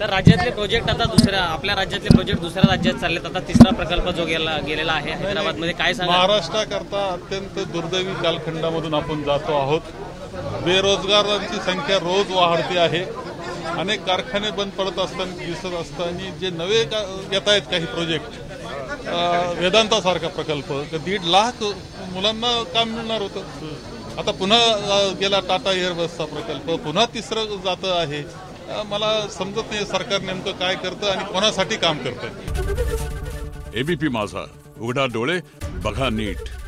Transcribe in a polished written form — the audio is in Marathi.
सर, राज्यातले प्रोजेक्ट आता आपल्या राज्यातले प्रोजेक्ट दुसऱ्या राज्यात चाललेत. आता तिसरा प्रकल्प जो गेलेला आहे हैदराबादमध्ये, काय सांगा? महाराष्ट्राकरता अत्यंत दुर्दैवी कालखंडामधून आपण जातो आहोत. बेरोजगारांची संख्या रोज वाढते आहे. अनेक कारखाने बंद पडत असताना दिसत असताना जे नवे येत आहेत काही प्रोजेक्ट, वेदांतासारखा प्रकल्प 1.5 लाख मुलांना काम मिळणार होतं. आता पुन्हा गेला टाटा एअरबसचा प्रकल्प, पुन्हा तिसरं जातं आहे. मला समजत नाही सरकार नेमकं काय करतं आणि कोणासाठी काम करतं. एबीपी माझा, उघडा डोळे बघा नीट.